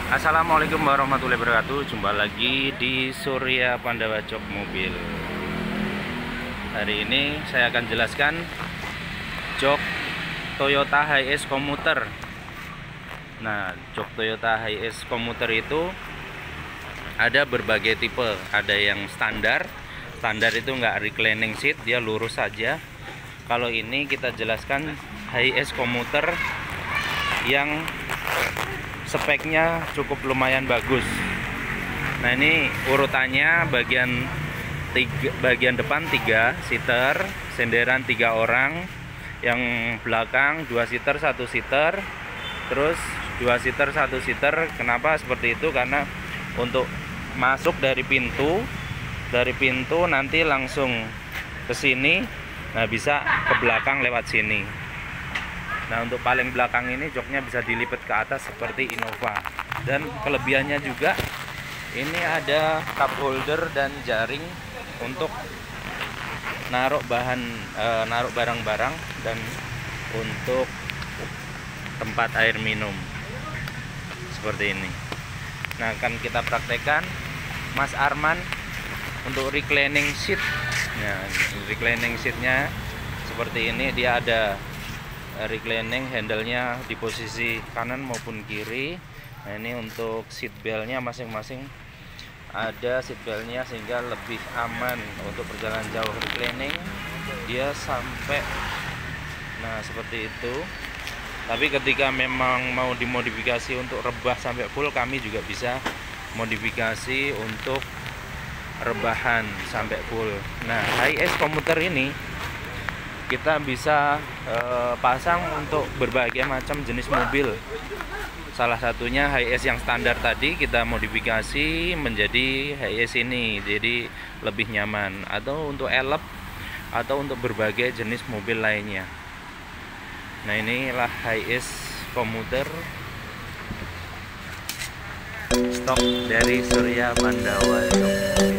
Assalamualaikum warahmatullahi wabarakatuh. Jumpa lagi di Surya Pandawa Jok Mobil. Hari ini saya akan jelaskan jok Toyota Hiace komuter. Nah, jok Toyota Hiace komuter itu ada berbagai tipe. Ada yang standar. Standar itu nggak reclining seat, dia lurus saja. Kalau ini kita jelaskan Hiace komuter yang speknya cukup lumayan bagus. Nah, ini urutannya bagian depan 3 seater, senderan 3 orang, yang belakang 2 seater 1 seater, terus 2 seater 1 seater. Kenapa seperti itu? Karena untuk masuk dari pintu nanti langsung ke sini, nah bisa ke belakang lewat sini. Nah, untuk paling belakang ini joknya bisa dilipat ke atas seperti Innova. Dan kelebihannya juga ini ada cup holder dan jaring untuk naruh barang-barang dan untuk tempat air minum seperti ini. Nah, akan kita praktekkan Mas Arman untuk reclining seat. Nah, reclining seatnya seperti ini, dia ada reclining, handle-nya di posisi kanan maupun kiri. Nah, ini untuk seat belt-nya masing-masing ada seat belt-nya sehingga lebih aman untuk perjalanan jauh. Reclining dia sampai, nah seperti itu. Tapi ketika memang mau dimodifikasi untuk rebah sampai full, kami juga bisa modifikasi untuk rebahan sampai full. Nah, Hiace komuter ini kita bisa pasang untuk berbagai macam jenis mobil. Salah satunya Hiace yang standar tadi kita modifikasi menjadi Hiace ini, jadi lebih nyaman, atau untuk elep atau untuk berbagai jenis mobil lainnya. Nah, inilah Hiace komuter stok dari Surya Pandawa Jok.